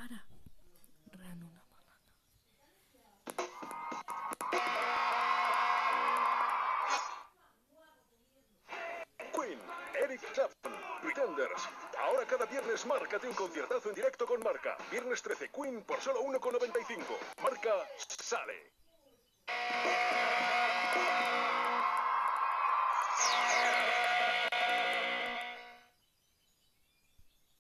Para. Ran una banana. Queen, Eric Clapton, Pretenders. Ahora cada viernes márcate un conciertazo en directo con Marca. Viernes 13, Queen por solo 1,95. Marca sale.